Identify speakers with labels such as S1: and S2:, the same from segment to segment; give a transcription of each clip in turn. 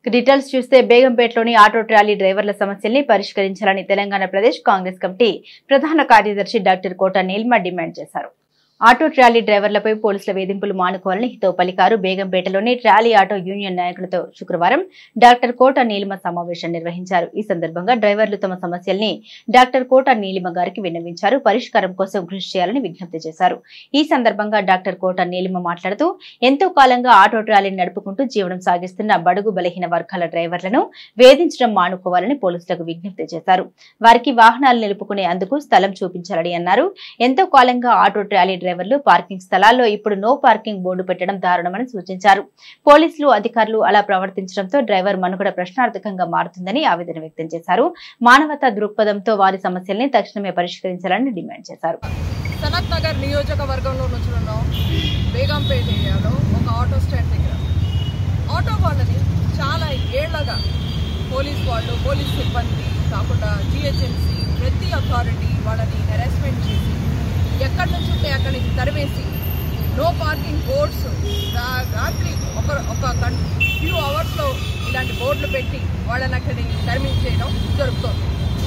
S1: Details చూస్తే బేగంపేటలోని auto trolley డ్రైవర్ల సమస్యల్ని పరిష్కరించాలని తెలంగాణ ప్రదేశ్ కాంగ్రెస్ కమిటీ ప్రధాన కార్యదర్శి డాక్టర్ కోట నీలిమ డిమాండ్ చేశారు. ఆటో ట్రాలీ డ్రైవర్లపై పోలీసుల వేధింపులు మానుకోవాలని హితవు పలికారు. బేగంపేటలోని ట్రాలీ ఆటో యూనియన్ నాయకులతో శుక్రవారం డాక్టర్ కోట నీలిమ సమావేశం నిర్వహించారు. ఈ సందర్భంగా డ్రైవర్లు తమ సమస్యల్ని డాక్టర్ కోట నీలిమ గారికి విన్నవించారు. పరిష్కారం కోసం కృషి చేయాలని విజ్ఞప్తి చేశారు. ఈ సందర్భంగా డాక్టర్ కోట నీలిమ మాట్లాడుతూ ఎంతో కాలంగా ఆటో ట్రాలీని నడుపుకుంటూ జీవనం సాగిస్తున్న బడుగు బలహీన వర్గాల డ్రైవర్లను వేధించడం మానుకోవాలని పోలీసులకు విజ్ఞప్తి చేశారు. వారికి వాహనాలు నిలుపుకునే అందుకు స్థలం చూపించాలని అన్నారు. ఎంతో కాలంగా ఆటో ట్రాలీ డ్రైవర్లు పార్కింగ్ స్థలాల్లో ఇప్పుడు నో పార్కింగ్ బోర్డు పెట్టడం దారుణమని సూచించారు. పోలీసులు అధికారులు అలా ప్రవర్తించడంతో డ్రైవర్ మనుగడ ప్రశ్నార్థకంగా మారుతుందని ఆవేదన వ్యక్తం చేశారు. మానవతా దృక్పథంతో వారి సమస్యల్ని తక్షణమే పరిష్కరించాలని డిమాండ్ చేశారు.
S2: సనత్ నగర్ నియోజకవర్గంలో నుంచి బేగంపేట ఏరియాలో ఒక ఆటో స్టాండ్ దగ్గర ఆటో వాళ్ళని చాలా ఏళ్లగా పోలీస్ సిబ్బంది కాకుండా జిహెచ్ఎంసీ ప్రతి అథారిటీ వాళ్ళని హెరాస్మెంట్ చేసి ఎక్కడి నుంచి ఉంటే అక్కడి నుంచి తరివేసి నో పార్కింగ్ బోర్డ్స్ రాత్రి ఒక ఫ్యూ అవర్స్లో ఇలాంటి బోర్డులు పెట్టి వాళ్ళని అక్కడి తరిమించేయడం జరుగుతుంది.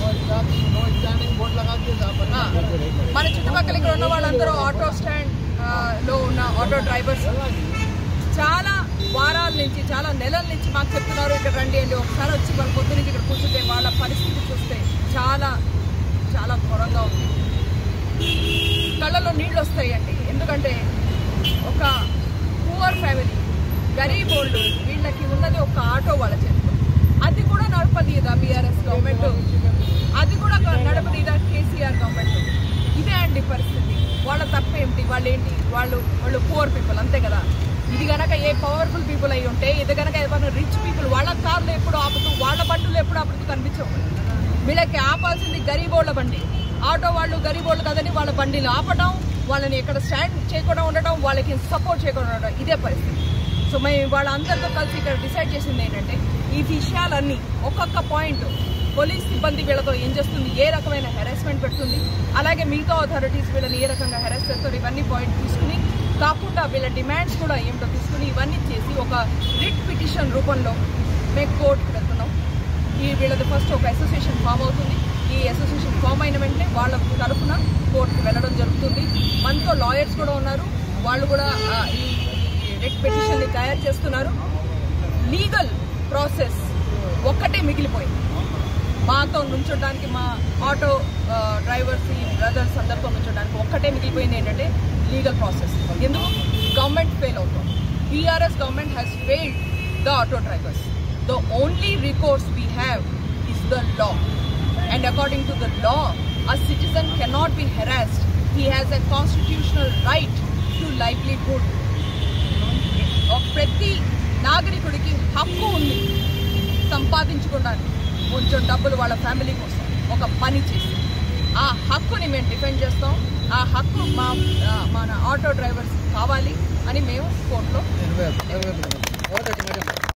S2: మన చుట్టుపక్కల ఇక్కడ ఉన్న వాళ్ళందరూ ఆటో స్టాండ్ లో ఉన్న ఆటో డ్రైవర్స్ చాలా వారాల నుంచి చాలా నెలల నుంచి మాకు చెప్తున్నారు ఇక్కడ రండి అండి ఒకసారి వచ్చి వాళ్ళ పొద్దు నుంచి ఇక్కడ కూర్చుంటే వాళ్ళ పరిస్థితి చూస్తే చాలా చాలా ఘోరంగా ఉంది. కళ్ళలో నీళ్ళు వస్తాయండి. ఎందుకంటే ఒక పూర్ ఫ్యామిలీ గరీబ్ ఓల్డ్ వీళ్ళకి ఉన్నది ఒక ఆటో వాళ్ళ చేతిలో. అది కూడా నడపదీదా బీఆర్ఎస్ గవర్నమెంట్, అది కూడా నడపదీదా కేసీఆర్ గవర్నమెంట్. ఇదే అండి పరిస్థితి. వాళ్ళ తప్పేమిటి? వాళ్ళు పూర్ పీపుల్ అంతే కదా. ఇది కనుక ఏ పవర్ఫుల్ పీపుల్ అయి ఉంటే, ఇది కనుక ఏమైనా రిచ్ పీపుల్ వాళ్ళ కార్లు ఎప్పుడు ఆపుతూ వాళ్ళ బండ్లు ఎప్పుడు ఆపుతూ కనిపించవు. వీళ్ళకి ఆపాల్సింది గరీబోళ్ళ బండి. ఆటో వాళ్ళు గరీబోళ్ళు కదని వాళ్ళ బండిలు ఆపడం, వాళ్ళని ఎక్కడ స్టాండ్ చేయకుండా ఉండడం, వాళ్ళకి సపోర్ట్ చేయకుండా ఉండడం, ఇదే పరిస్థితి. సో మేము వాళ్ళందరితో కలిసి ఇక్కడ డిసైడ్ చేసింది ఏంటంటే ఈ విషయాలన్నీ ఒక్కొక్క పాయింట్ పోలీస్ సిబ్బంది వీళ్ళతో ఏం చేస్తుంది, ఏ రకమైన హెరాస్మెంట్ పెడుతుంది, అలాగే మిగతా అథారిటీస్ వీళ్ళని ఏ రకంగా హెరాస్ చేస్తారు, ఇవన్నీ పాయింట్ తీసుకుని కాకుండా వీళ్ళ డిమాండ్స్ కూడా ఏమిటో తీసుకుని ఇవన్నీ చేసి ఒక రిట్ పిటిషన్ రూపంలో మేము కోర్టుకు వెళ్తున్నాం. వీళ్ళది ఫస్ట్ ఒక అసోసియేషన్ ఫామ్ అవుతుంది. ఈ అసోసియేషన్ ఫామ్ అయిన వెంటనే వాళ్ళ తరఫున కోర్టుకు వెళ్ళడం జరుగుతుంది. మనతో లాయర్స్ కూడా ఉన్నారు. వాళ్ళు కూడా ఈ రిట్ పిటిషన్ని తయారు చేస్తున్నారు. లీగల్ ప్రాసెస్ ఒక్కటే మిగిలిపోయింది. మాతో నుంచోడానికి, మా ఆటో డ్రైవర్స్ బ్రదర్స్ అందరితో నుంచోడానికి ఒక్కటే మిగిలిపోయింది ఏంటంటే లీగల్ ప్రాసెస్. ఎందుకు? గవర్నమెంట్ ఫెయిల్ అవుతుంది. BRS government has failed the auto drivers. The only recourse we have is the law, and according to the law a citizen cannot be harassed. He has a constitutional right to livelihood. ప్రతి నాగరికుడికి హక్కు ఉంది సంపాదించుకోవడానికి కొంచెం డబ్బులు వాళ్ళ family కోసం ఒక పని చేసి. ఆ హక్కుని మేము డిఫెండ్ చేస్తాం. ఆ హక్కు మన ఆటో డ్రైవర్స్ కావాలి అని మేము కోర్టులో